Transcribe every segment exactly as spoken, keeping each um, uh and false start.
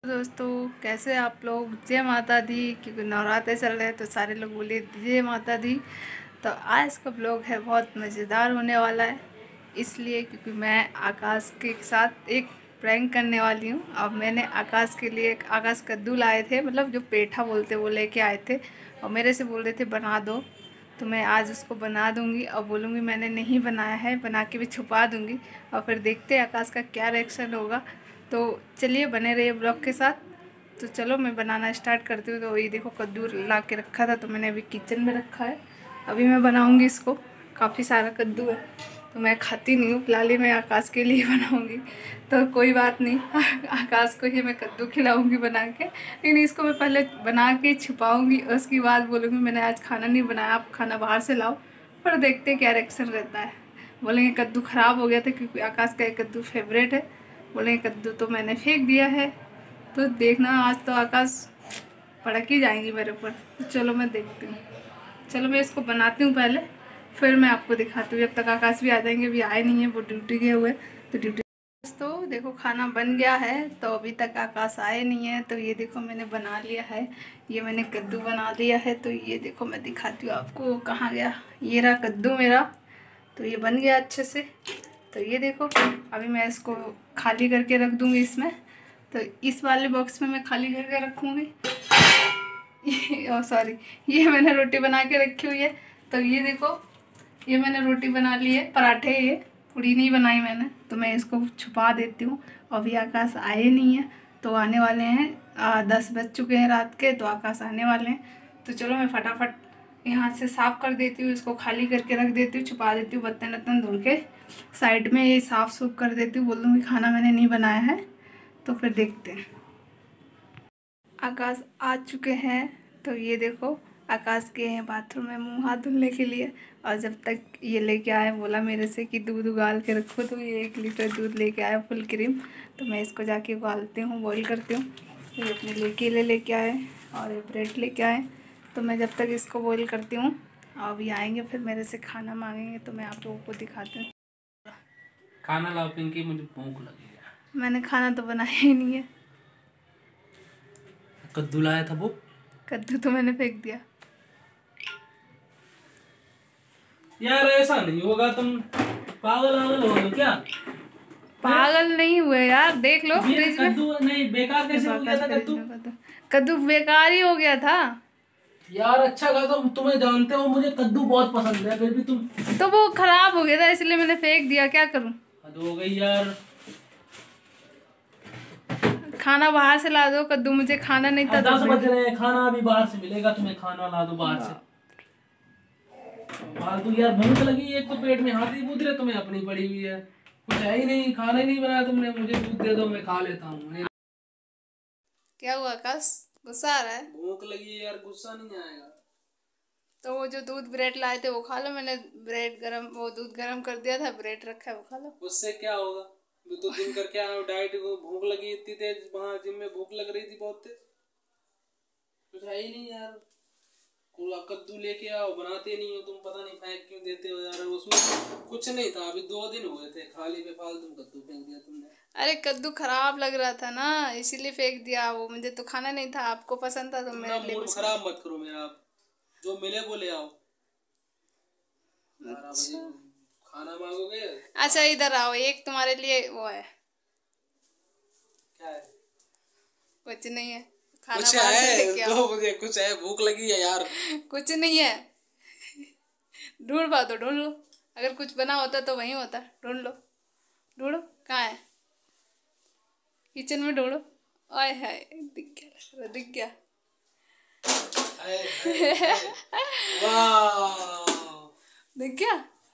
दोस्तों, कैसे आप लोग। जय माता दी। क्योंकि नवरात्रे चल रहे हैं तो सारे लोग बोले जय माता दी। तो आज का ब्लॉग है बहुत मज़ेदार होने वाला है, इसलिए क्योंकि मैं आकाश के साथ एक प्रैंक करने वाली हूँ। अब मैंने आकाश के लिए एक आकाश कद्दू लाए थे, मतलब जो पेठा बोलते वो लेके आए थे और मेरे से बोल रहे थे बना दो। तो मैं आज उसको बना दूंगी और बोलूँगी मैंने नहीं बनाया है, बना के भी छुपा दूंगी और फिर देखते हैं आकाश का क्या रिएक्शन होगा। तो चलिए बने रहिए ब्लॉग के साथ। तो चलो मैं बनाना स्टार्ट करती हूँ। तो ये देखो कद्दू ला के रखा था तो मैंने अभी किचन में रखा है, अभी मैं बनाऊँगी इसको। काफ़ी सारा कद्दू है तो मैं खाती नहीं हूँ, फिलहाल ही मैं आकाश के लिए बनाऊँगी। तो कोई बात नहीं, आकाश को ही मैं कद्दू खिलाऊँगी बना के, लेकिन इसको मैं पहले बना के छुपाऊँगी और उसके बाद बोलूँगी मैंने आज खाना नहीं बनाया, आप खाना बाहर से लाओ। पर देखते क्या रिएक्शन रहता है। बोलेंगे कद्दू ख़राब हो गया था, क्योंकि आकाश का एक कद्दू फेवरेट है। बोलेंगे कद्दू तो मैंने फेंक दिया है। तो देखना आज तो आकाश पड़क ही जाएंगी मेरे ऊपर। तो चलो मैं देखती हूँ, चलो मैं इसको बनाती हूँ पहले, फिर मैं आपको दिखाती हूँ। जब तक आकाश भी आ जाएंगे, अभी आए नहीं है, वो ड्यूटी गए हुए। तो ड्यूटी तो देखो खाना बन गया है, तो अभी तक आकाश आए नहीं है। तो ये देखो मैंने बना लिया है, ये मैंने कद्दू बना लिया है। तो ये देखो मैं दिखाती हूँ आपको, कहाँ गया, ये रहा कद्दू मेरा। तो ये बन गया अच्छे से। तो ये देखो अभी मैं इसको खाली करके रख दूँगी इसमें। तो इस वाले बॉक्स में मैं खाली करके रखूँगी। ओ सॉरी, ये मैंने रोटी बना के रखी हुई है। तो ये देखो ये मैंने रोटी बना ली है, पराठे, ये पूड़ी नहीं बनाई मैंने। तो मैं इसको छुपा देती हूँ। अभी आकाश आए नहीं है, तो आने वाले हैं, आ, दस बज चुके हैं रात के, तो आकाश आने वाले हैं। तो चलो मैं फटाफट यहाँ से साफ़ कर देती हूँ, इसको खाली करके रख देती हूँ, छुपा देती हूँ, बर्तन वर्तन धुल के साइड में ये साफ़ सूफ कर देती हूँ। बोल दूँगी खाना मैंने नहीं बनाया है। तो फिर देखते हैं। आकाश आ चुके हैं। तो ये देखो आकाश गए हैं बाथरूम में मुंह हाथ धुलने के लिए, और जब तक ये लेके आए, बोला मेरे से कि दूध उगाल के रखो। तो ये एक लीटर दूध लेके आया फुल क्रीम। तो मैं इसको जाके उबालती हूँ, बॉईल करती हूँ। तो ये अपने लिए केले लेके आए और ये ब्रेड लेके आए। तो मैं जब तक इसको बॉईल करती हूँ, अभी आएंगे फिर मेरे से खाना मांगेंगे, तो मैं आप लोगों को दिखाती हूँ। खाना लाओ पिंकी, मुझे भूख लगी है। मैंने खाना तो बनाया ही नहीं है। कद्दू लाया था वो, कद्दू तो मैंने फेंक दिया। यार ऐसा नहीं होगा, तुम पागल पागल हो गए क्या? पागल नहीं हुए यार, देख लो फ्रिज में। कद्दू नहीं बेकार कैसे हो गया था कद्दू? कद्दू बेकार ही हो गया था यार। अच्छा कहा, तो तुम्हें जानते हो मुझे कद्दू बहुत पसंद है, फिर भी तुम। तो वो खराब हो गया था इसलिए मैंने फेंक दिया, क्या करूं। हद हो गई यार। खाना बाहर से ला दो, कद्दू मुझे खाना नहीं था। दस बज रहे हैं, खाना अभी बाहर से मिलेगा, तुम्हें खाना ला दो बाहर से। फालतू यार, भूख लगी, एक तो पेट में हाथी कूद रहे, तुम्हें अपनी पड़ी हुई है, कुछ है ही नहीं, खाना ही नहीं बनाया तुमने। मुझे दूध दे दो, मैं खा लेता हूँ। क्या हुआ आकाश, गुस्सा आ रहा है? भूख लगी है यार, गुस्सा नहीं आएगा। तो वो जो दूध ब्रेड लाए थे वो खा लो। मैंने ब्रेड गरम, वो दूध गरम कर दिया था, ब्रेड रखा है वो खा लो। उससे क्या होगा? मैं तो जिम करके आया हूँ, डाइट को, भूख लगी इतनी तेज, वहाँ जिम में भूख लग रही थी बहुत तेज। कुछ है ही नहीं यार। कद्दू लेके आओ, बनाते नहीं हो तुम, पता नहीं फेंक क्यों देते हो यार। उसमें कुछ नहीं था, अभी दो दिन हुए थे, खाली पे फालतू कद्दू फेंक दिया तुमने। अरे कद्दू खराब लग रहा था ना, इसीलिए फेंक दिया। वो मुझे तो खाना नहीं था, आपको पसंद था तो मेरे लिए मूड खराब मत करो मेरा, जो मिले वो ले आओ। अच्छा खाना मांगोगे? अच्छा इधर आओ, एक तुम्हारे लिए वो है। क्या है? कुछ नहीं है, खाना कुछ बाहर से है लेके आओ। तो मुझे कुछ है, भूख लगी है यार। कुछ नहीं है, ढूंढ पाओ तो ढूंढ लो, अगर कुछ बना होता तो वहीं होता। ढूंढ लो, ढूंढो कहाँ है, किचन में ढूंढो। ओए हाय, दिख गया, दिख गया। दिख गया।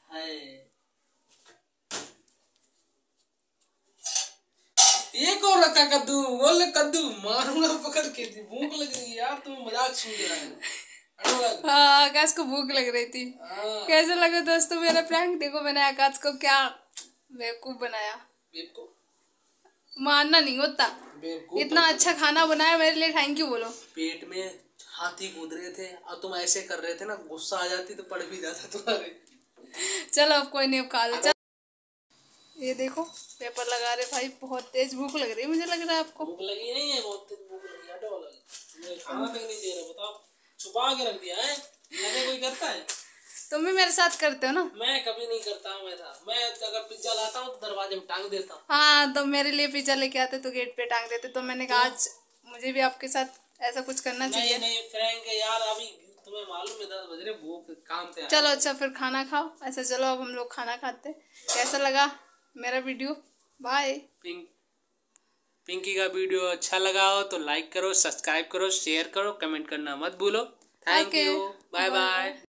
ये कौन रखा कद्दू? बोल कद्दू मारूंगा पकड़ के, भूख लग रही है यार, तुम मजाक सूझ रहा है। हाँ आकाश को भूख लग रही थी। कैसे लगा दोस्तों मेरा प्रैंक? देखो मैंने आकाश को क्या बेवकूफ बनाया। बेवकूफ मानना नहीं होता, इतना अच्छा खाना बनाया मेरे लिए, थैंक यू बोलो। पेट में हाथी कूद रहे थे और तुम ऐसे कर रहे थे ना, गुस्सा आ जाती तो पड़ भी जाता तुम्हारे। चलो अब कोई नहीं, अब खा लो। ये देखो पेपर लगा रहे भाई, बहुत तेज भूख लग रही है मुझे लग रहा है आपको। भूख लगी नहीं है, बहुत तेज भूख लगी, हटो लगी, मुझे खाना तक नहीं दे रहे, बताओ छुपा के रख दिया है, लगे कोई करता है? तुम भी मेरे साथ करते हो ना? मैं कभी नहीं करता हूँ ऐसा, मैं अगर पिज्जा लाता हूँ तो दरवाजे में टांग देता हूँ। हाँ तो मेरे लिए पिज्जा लेके आते तो गेट पे टांग देते, तो मैंने कहा आज मुझे भी आपके साथ ऐसा कुछ करना चाहिए। नहीं नहीं फ्रैंक यार, अभी तुम्हें मालूम है दस बज रहे, भूख काम से। चलो अच्छा फिर खाना खाओ। ऐसा चलो अब हम लोग खाना खाते। कैसा लगा मेरा वीडियो? बाय। पिंक पिंकी का वीडियो अच्छा लगा हो तो लाइक करो, सब्सक्राइब करो, शेयर करो, कमेंट करना मत भूलो। Thank you, bye bye.